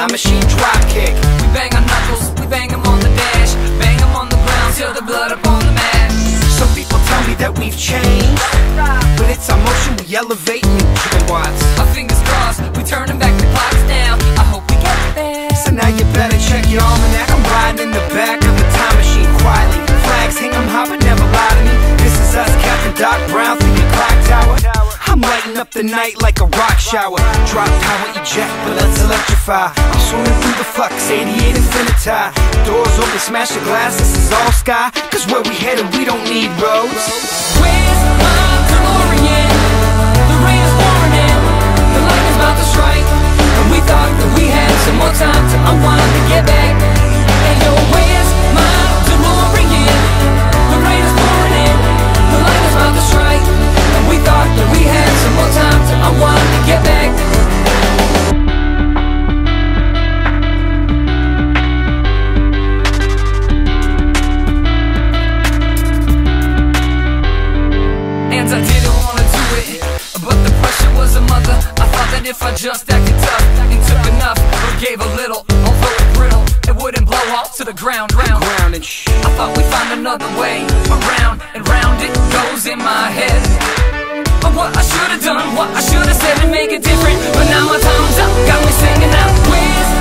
time machine drop kick. We bang our knuckles, we bang them on the dash, bang them on the ground till the blood up on the mat. Some people tell me that we've changed, but it's our motion we elevate new kilowatts. Our fingers crossed, we turning back the clocks down. I hope we get there. So now you better check your almanac. I'm riding in the back of a time machine quietly. Flags hang 'em high but never lie to me. This is us, Captain Doc Brown through your clock tower. I'm lighting up the night like a rock shower. Drop power, eject, but let's electrify. I'm swimming through the flux, 88 infiniti. Doors open, smash the glass, this is all sky. Cause where we headed, we don't need roads. Where's my Delorean? The rain is pouring in, the lightning's about to strike, and we thought that we had some more time to unwind and get back. Hey yo, where's my Delorean? The rain is pouring in, the lightning's about to strike, and we thought that we had some more time to unwind and get back. And I didn't wanna do it, but the pressure was a mother. I thought that if I just acted tough and took enough, or gave a little, although it brittle, it wouldn't blow off to the ground. And shh. I thought we'd find another way around and round it goes in my head. But what I should've done, what I should've said to make it different. But now my time's up, got me singing out. Where's